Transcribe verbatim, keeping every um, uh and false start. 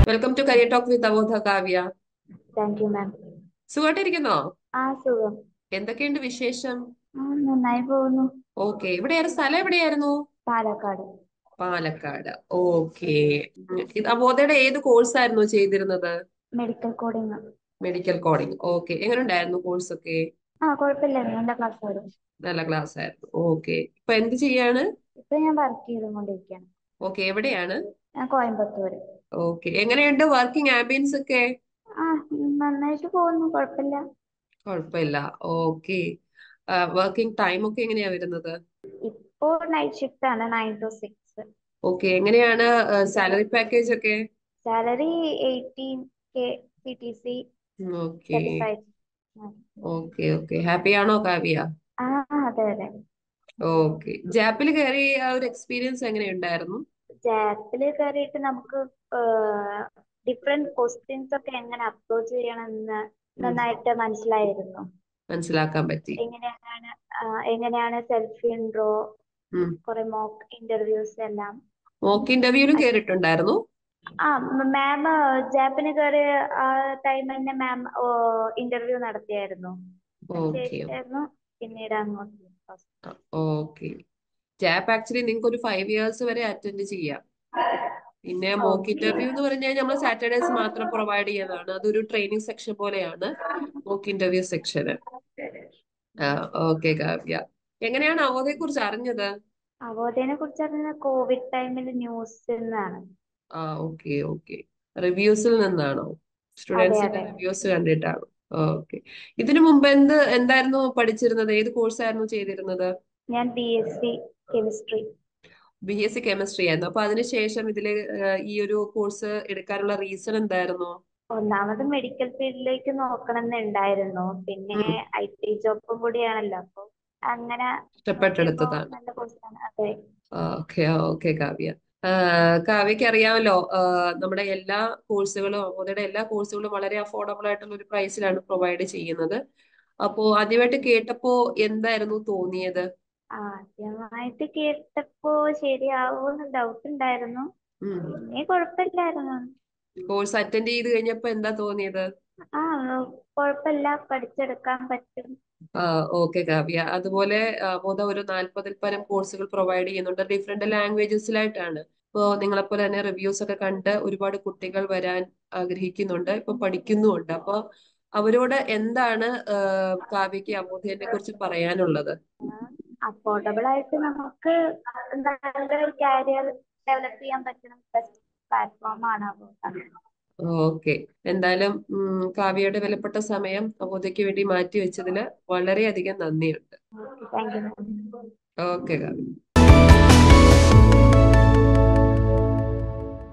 Welcome to career talk with Avodha Kavya. Thank you ma'am. സുഖമായിട്ടിരിക്കുന്നോ? ആ സുഖം. എന്തൊക്കെയുണ്ട് വിശേഷം? ആ നന്നായി പോകുന്നു. ഓക്കെ, എവിടെയായിരുന്നു സ്ഥലം? എവിടെയായിരുന്നു? പാലക്കാട്. പാലക്കാട്. ഓക്കെ. ഇത് അവോധയുടെ ഏത് കോഴ്സ് ആയിരുന്നു ചെയ്തിരുന്നത്? Medical coding. Medical coding. Okay, എങ്ങനെ ഉണ്ടായിരുന്നു കോഴ്സ് ഒക്കെ? ആ കുഴപ്പമില്ലായിരുന്നു, നല്ല ക്ലാസ് ആയിരുന്നു. നല്ല ക്ലാസ് ആയിരുന്നു. ഓക്കെ, ഇപ്പൊ എന്ത് ചെയ്യാണ്? ഇപ്പൊ ഞാൻ വർക്ക് ചെയ്തുകൊണ്ടിരിക്കുകയാണ്. ഓക്കെ, എവിടെയാണ്? ഞാൻ കോയമ്പത്തൂര്. ഓക്കെ, എങ്ങനെയുണ്ട് വർക്കിംഗ് ആംബിയൻസ് ഒക്കെ? ആ നന്നായിട്ട് പോകുന്നു, കുഴപ്പമില്ല. കുഴപ്പമില്ല. ഓക്കെ. വർക്കിംഗ് ടൈം ഒക്കെ എങ്ങനെയാ വരുന്നത്? ഇപ്പോ നൈറ്റ് ഷിഫ്റ്റ് ആണ്, നയൻ ടു സിക്സ്. ഓക്കെ, എങ്ങനെയാണ് സാലറി പാക്കേജ് ഒക്കെ? Salary eighteen K, C T C okay. Certified. Okay okay happy ആണോ കാവ്യ? ആ അതെ അതെ. ഓക്കെ, ജാപ്പിൽ കയറി ആ ഒരു എക്സ്പീരിയൻസ് എങ്ങനെയുണ്ടായിരുന്നു? ജാപ്പില് കയറിയിട്ട് നമുക്ക് ഡിഫറെന്റ് ക്വസ്റ്റ്യൻസ് ഒക്കെ എങ്ങനെ അപ്രോച്ച് ചെയ്യണമെന്ന് ഉം, നന്നായിട്ട് മനസ്സിലായിരുന്നു. മനസ്സിലാക്കാൻ പറ്റി. എങ്ങനെയാണ് ആ, എങ്ങനെയാണ് സെൽഫ് ഇൻട്രോ, ഉം. കുറെ മോക്ക് ഇന്റർവ്യൂസ് എല്ലാം. മോക്ക് ഇന്റർവ്യൂവിലും കേറിയിട്ടുണ്ടായിരുന്നു? ആ മാം ജാപ്പിന് കയറിയ ആ ടൈം തന്നെ മാം ഇന്റർവ്യൂ നടത്തിയായിരുന്നു. ഓക്കെ അതിനുശേഷമായിരുന്നു പിന്നീട് അങ്ങോട്ട്. ഓക്കെ. ജാപ്പ് ആക്ച്വലി നിങ്ങൾക്ക് ഒരു ഫൈവ് ഇയേഴ്സ് വരെ അറ്റൻഡ് ചെയ്യാം. പിന്നെ മോക്ക് ഓക്കെ. ഇന്റർവ്യൂ എന്ന് പറഞ്ഞു കഴിഞ്ഞാൽ നമ്മൾ സാറ്റർഡേസ് മാത്രം പ്രൊവൈഡ് ചെയ്യുന്നതാണ്. അതൊരു ട്രെയിനിങ് സെക്ഷൻ പോലെയാണ് mock interview section. Okay Kavya, എങ്ങനെയാണ് അവധയെ കുറിച്ച് അറിഞ്ഞത്? അവോധനെ കുറിച്ച് അറിഞ്ഞ കോവിഡ് ടൈമിൽ ന്യൂസിൽ നിന്നാണ്. ആ ഓക്കെ ഓക്കെ. റിവ്യൂസിൽ നിന്നാണോ? അതെ സ്റ്റുഡൻസിന്റെ അതെ. റിവ്യൂസ് കണ്ടിട്ടാണോ? ഓക്കെ. ഇതിനു മുമ്പ് എന്ത് എന്തായിരുന്നു പഠിച്ചിരുന്നത്? ഏത് കോഴ്സ് ആയിരുന്നു ചെയ്തിരുന്നത്? ഞാൻ B S C chemistry. B S C chemistry ആയിരുന്നു. അപ്പൊ അതിനുശേഷം ഇതില് ഏഹ്, ഈ ഒരു കോഴ്സ് എടുക്കാനുള്ള റീസൺ എന്തായിരുന്നു? ഒന്നാമത് മെഡിക്കൽ ഫീൽഡിലേക്ക് നോക്കണം എന്നുണ്ടായിരുന്നു. പിന്നെ ഉം, ഐ ടി ജോബും കൂടിയാണല്ലോ, അപ്പൊ അങ്ങനെ നോക്കിയപ്പോ ഇഷ്ടപ്പെട്ടെടുത്തതാണ്. നല്ല കോഴ്സാണ്. അതെ. Okay okay Kavya. ആഹ് കാവ്യക്ക് അറിയാമല്ലോ, ആഹ് നമ്മുടെ എല്ലാ കോഴ്സുകളും അവരുടെ എല്ലാ കോഴ്സുകളും വളരെ അഫോർഡബിൾ ആയിട്ടുള്ള ഒരു പ്രൈസിലാണ് പ്രൊവൈഡ് ചെയ്യുന്നത്. അപ്പോ ആദ്യമായിട്ട് കേട്ടപ്പോ എന്തായിരുന്നു തോന്നിയത്? ആദ്യമായിട്ട് കേട്ടപ്പോ ശരിയാവോന്ന് ഡൗട്ട് ഉണ്ടായിരുന്നു. ഉം. പിന്നെ കുഴപ്പമില്ലായിരുന്നു. കോഴ്സ് അറ്റൻഡ് ചെയ്ത് കഴിഞ്ഞപ്പോ എന്താ തോന്നിയത്? ആ കുഴപ്പമില്ല, പഠിച്ചെടുക്കാൻ പറ്റും. ആ ഓക്കെ കാവ്യ. അതുപോലെ ബോധ ഒരു നാൽപ്പതിൽ പരം കോഴ്സുകൾ പ്രൊവൈഡ് ചെയ്യുന്നുണ്ട്, ഡിഫറെന്റ് ലാംഗ്വേജസിലായിട്ടാണ്. ഇപ്പോ നിങ്ങളെപ്പോലെ തന്നെ റിവ്യൂസ് ഒക്കെ കണ്ട് ഒരുപാട് കുട്ടികൾ വരാൻ ആഗ്രഹിക്കുന്നുണ്ട്, ഇപ്പൊ പഠിക്കുന്നുമുണ്ട്. അപ്പൊ അവരോട് എന്താണ് ആഹ് കാവ്യക്ക് അവബോധനെ കുറിച്ച് പറയാനുള്ളത്? അഫോർഡബിൾ ആയിട്ട് നമുക്ക് നല്ലൊരു കാരിയർ ഡെവലപ്പ് ചെയ്യാൻ പറ്റുന്ന ബെസ്റ്റ് പ്ലാറ്റ്ഫോം ആണ് അബോധ. ഓക്കെ. എന്തായാലും ഉം, കാവ്യയുടെ വിലപ്പെട്ട സമയം അവബോധയ്ക്ക് വേണ്ടി മാറ്റി വെച്ചതില് വളരെയധികം നന്ദിയുണ്ട്. Thank you. ഓക്കെ കാവ്യ.